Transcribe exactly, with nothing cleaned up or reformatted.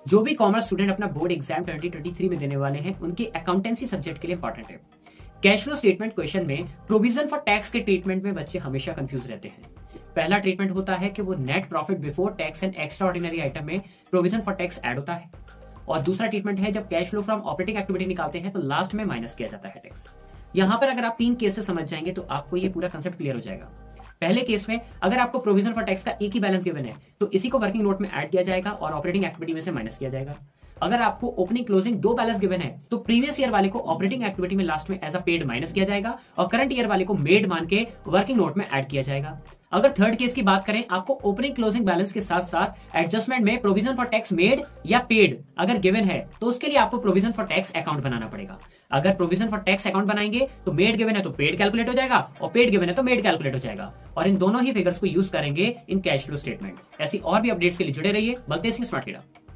जो भी commerce student अपना board exam twenty twenty three में देने वाले हैं उनके अकाउंटेंसी सब्जेक्ट के लिए इंपॉर्टेंट है। कैश फ्लो स्टेटमेंट क्वेश्चन में प्रोविजन फॉर टैक्स के ट्रीटमेंट में बच्चे हमेशा कंफ्यूज रहते हैं। पहला ट्रीटमेंट होता है कि वो net profit before tax and extraordinary item में प्रोविजन फॉर टैक्स ऐड होता है, और दूसरा ट्रीटमेंट है जब cash flow from operating activity निकालते हैं तो लास्ट में माइनस किया जाता है टैक्स। यहां पर अगर आप तीन केसेस समझ जाएंगे तो आपको ये पूरा कंसेप्ट क्लियर हो जाएगा। पहले केस में अगर आपको प्रोविजन फॉर टैक्स का एक ही बैलेंस गिवन है तो इसी को वर्किंग नोट में ऐड किया जाएगा और ऑपरेटिंग एक्टिविटी में से माइनस किया जाएगा। अगर आपको ओपनिंग क्लोजिंग दो बैलेंस गिवन है तो प्रीवियस ईयर वाले को ऑपरेटिंग एक्टिविटी में लास्ट में एज अ पेड माइनस किया जाएगा और करंट ईयर वाले को मेड मान के वर्किंग नोट में ऐड किया जाएगा। अगर थर्ड केस की बात करें, आपको ओपनिंग क्लोजिंग बैलेंस के साथ साथ एडजस्टमेंट में प्रोविजन फॉर टैक्स मेड या पेड अगर गिवन है तो उसके लिए आपको प्रोविजन फॉर टैक्स अकाउंट बनाना पड़ेगा। अगर प्रोविजन फॉर टैक्स अकाउंट बनाएंगे तो मेड गिवन है तो पेड कैलकुलेट हो जाएगा और पेड गिवन है तो मेड कैलकुलेट हो जाएगा, और इन दोनों ही फिगर्स को यूज करेंगे इन कैश फ्लो स्टेटमेंट। ऐसी और भी अपडेट्स के लिए जुड़े रहिए बलतेज सिंह स्मार्ट किडा।